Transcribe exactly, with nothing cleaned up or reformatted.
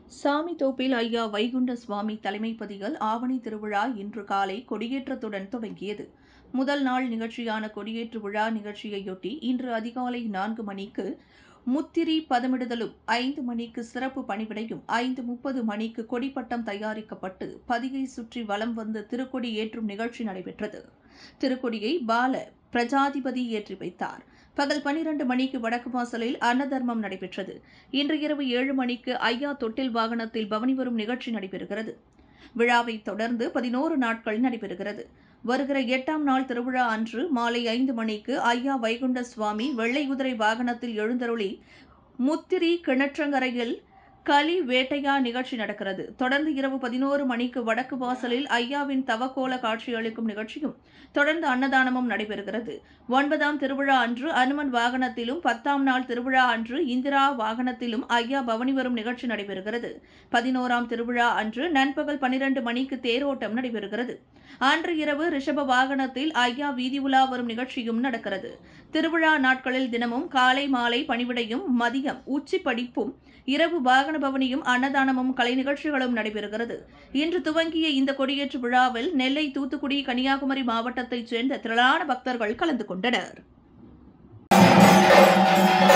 சாமித்தோப்பில் ஐயா வைகுண்ட சுவாமி தலைமைப்பதியில் ஆவணி திருவிழா இன்று காலை கொடியேற்றத்துடன் தொடங்கியது. முதல் நாள் நிகழ்ச்சியான கொடியேற்று விழா நிகழ்ச்சியையொட்டி இன்று அதிகாலை நான்கு மணிக்கு முத்திரி பதமிடுதலும், ஐந்து மணிக்கு சிறப்பு பணிவிடையும், ஐந்து முப்பது மணிக்கு கொடிப்பட்டம் தயாரிக்கப்பட்டு பதிகை சுற்றி வலம் வந்து திருக்கொடி ஏற்றும் நிகழ்ச்சி நடைபெற்றது. திருக்கொடியை பால பிரஜாதிபதி ஏற்றி வைத்தார். பகல் பனிரண்டு மணிக்கு வடக்கு வாசலில் அன்னதர்மம் நடைபெற்றது. இன்று இரவு ஏழு மணிக்கு ஐயா தொட்டில் வாகனத்தில் பவனி வரும் நிகழ்ச்சி நடைபெறுகிறது. விழாவை தொடர்ந்து பதினோரு நாட்கள் நடைபெறுகிறது. வருகிற எட்டாம் நாள் திருவிழா அன்று மாலை ஐந்து மணிக்கு ஐயா வைகுண்ட சுவாமி வெள்ளை குதிரை வாகனத்தில் எழுந்தருளி முத்திரி கிணற்றங்கரையில் களி வேட்டையா நிகழ்ச்சி நடக்கிறது. தொடர்ந்து இரவு பதினோரு மணிக்கு வடக்கு வாசலில் ஐயாவின் தவக்கோல காட்சியளிக்கும் நிகழ்ச்சியும், தொடர்ந்து அன்னதானமும் நடைபெறுகிறது. ஒன்பதாம் திருவிழா அன்று அனுமன் வாகனத்திலும், பத்தாம் நாள் திருவிழா அன்று இந்திரா வாகனத்திலும் ஐயா பவனி வரும் நிகழ்ச்சி நடைபெறுகிறது. பதினோராம் திருவிழா அன்று நண்பகல் பனிரண்டு மணிக்கு தேரோட்டம் நடைபெறுகிறது. அன்று இரவு ரிஷப வாகனத்தில் ஐயா வீதி உலா வரும் நிகழ்ச்சியும் நடக்கிறது. திருவிழா நாட்களில் தினமும் காலை மாலை பணிவிடையும், மதியம் உச்சி படிப்பும், இரவு வாகன பவனியும், அன்னதானமும், கலை நிகழ்ச்சிகளும் நடைபெறுகிறது. இன்று துவங்கிய இந்த கொடியேற்று விழாவில் நெல்லை, தூத்துக்குடி, கன்னியாகுமரி மாவட்டத்தைச் சேர்ந்த திரளான பக்தர்கள் கலந்து கொண்டனர்.